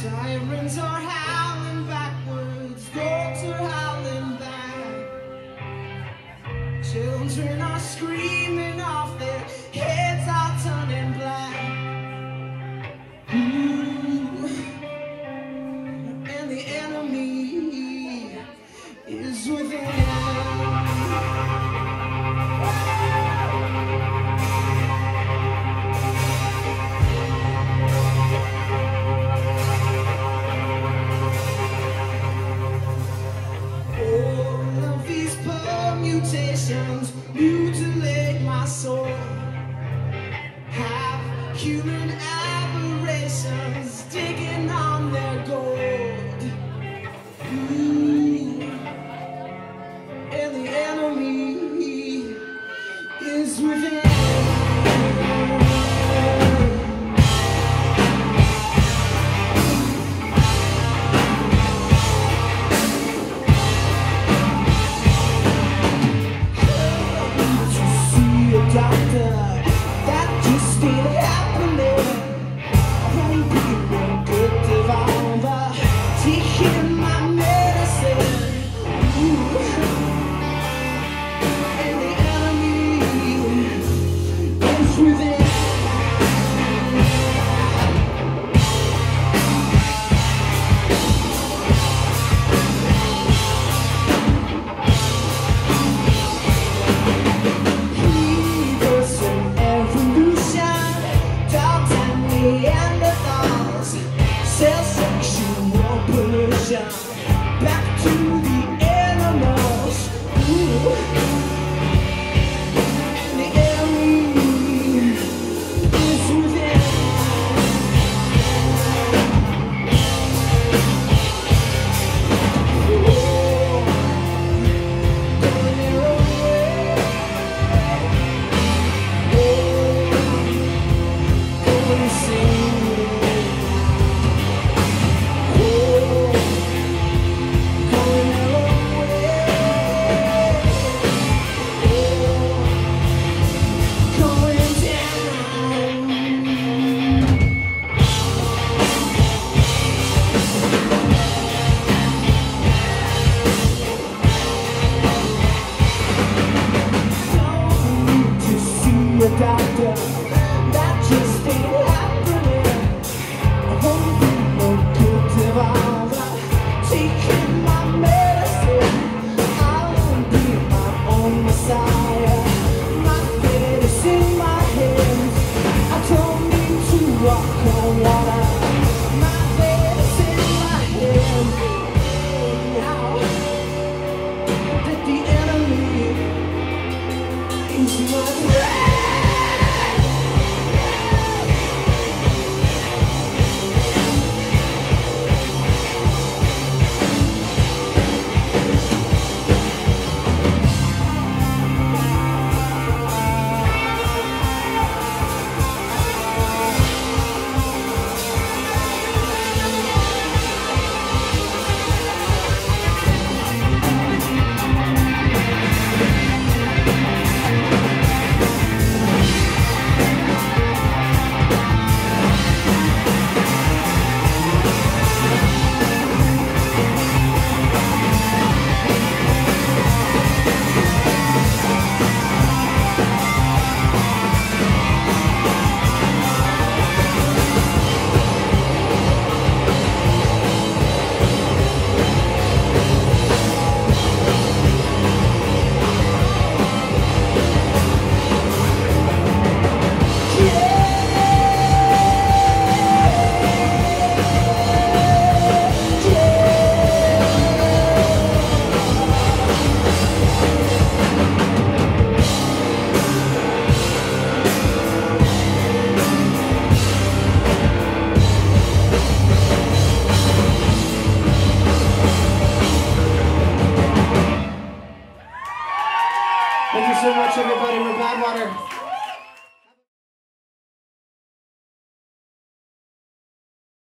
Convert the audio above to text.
Sirens are howling backwards, dogs are howling back. Children are screaming off, their heads are turning black. Ooh. And the enemy is within. Mutations mutilate my soul, have human aberrations digging on their gold. Ooh. And the enemy is within. Doctor, that just ain't happening. Home people good devour, taking my medicine. Ooh. And the enemy is within. Back to the animals. Ooh. And the enemy is within. Oh, going their own way. Oh, going insane. Doctor, that just ain't happening. I won't be no good devour.